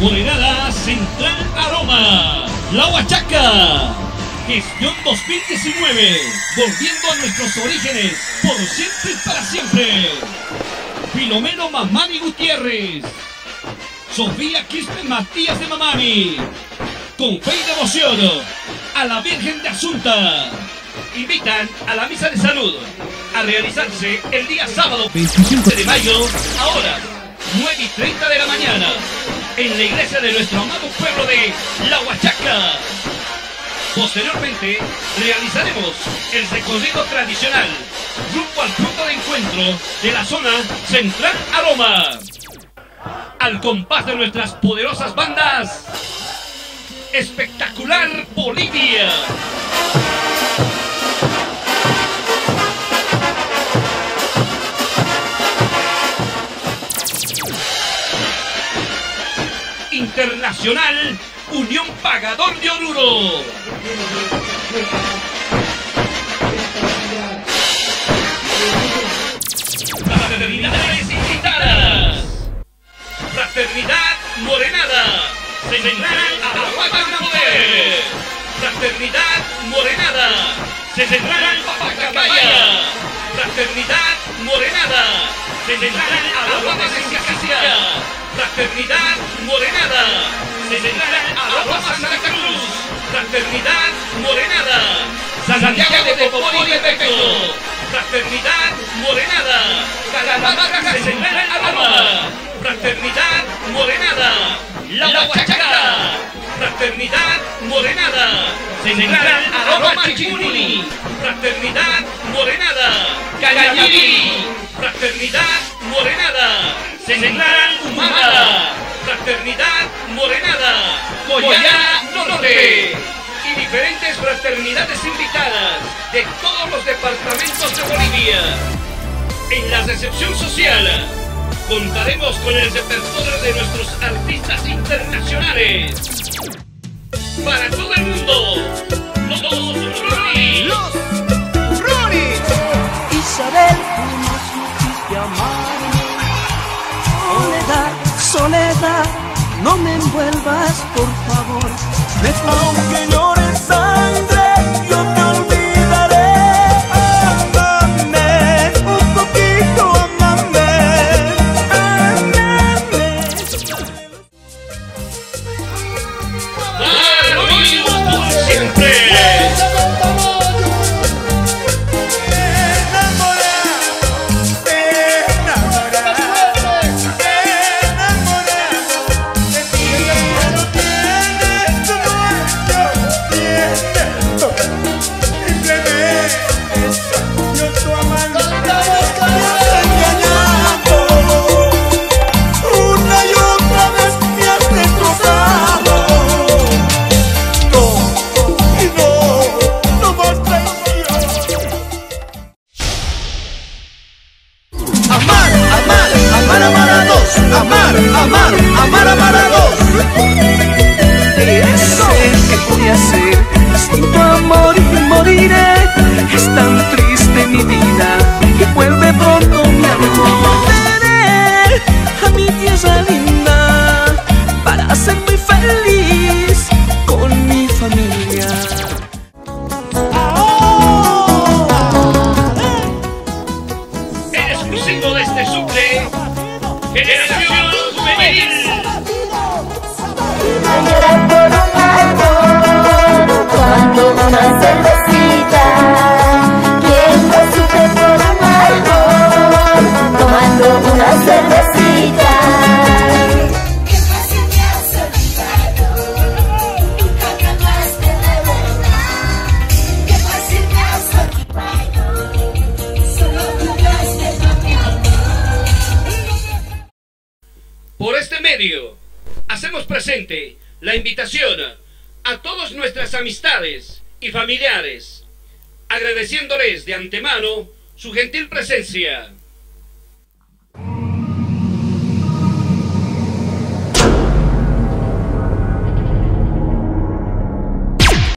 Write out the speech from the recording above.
Morenada Central Aroma, La Huachaca. Gestión 2019, volviendo a nuestros orígenes, por siempre y para siempre. Filomeno Mamani Gutiérrez, Sofía Quispe Matías de Mamani, con fe y devoción a la Virgen de Asunta. Invitan a la misa de salud a realizarse el día sábado 25 de mayo, a horas 9:30 de la mañana, en la iglesia de nuestro amado pueblo de La Huachaca. Posteriormente, realizaremos el recorrido tradicional rumbo al punto de encuentro de la zona Central Aroma. Al compás de nuestras poderosas bandas, Espectacular Bolivia. Internacional Unión Pagador de Oruro. Fraternidades invitadas. Fraternidad Morenada, Central Aguada Poder. Fraternidad Morenada, Central Papacabaya. Fraternidad Morenada, Central Aguada Casilla. Fraternidad Morenada, Central Aroma Santa Cruz. Fraternidad Morenada, Santiago de Popón y Efecto. Fraternidad Morenada, Calamaca Central Aroma. Fraternidad Morenada, La Huachaca. Fraternidad Morenada, Central Aroma Chichimuni. Fraternidad Morenada, Cañamiri. Fraternidad Morenada, Central Humada. Fraternidad Morenada, Coyana Norte. Y diferentes fraternidades invitadas de todos los departamentos de Bolivia. En la recepción social contaremos con el repertorio de nuestros artistas internacionales. Para todo el mundo, los Rory. Los Rory. Isabel, tú no supiste amarme. Soledad, soledad, no me envuelvas, por favor. Aunque llores sangre, yo te olvidaré. Amame, un poquito, amame. ¡Da lo mismo por siempre! Amar a dos. Eso que voy a hacer, sin tu amor y moriré. Es tan triste mi vida, que vuelve pronto mi amor. Volveré a mi tierra linda para ser muy feliz con mi familia. En exclusivo de este suple, Generación Juvenil. Llorar por un árbol, tomando una cervecita. ¿Quién no sufre por un árbol, tomando una cervecita? Qué fácil me has olvidado, nunca jamás te devolverá. Qué fácil me has olvidado, solo jugaste mi amor. Por este medio, hacemos presente la invitación a todas nuestras amistades y familiares, agradeciéndoles de antemano su gentil presencia.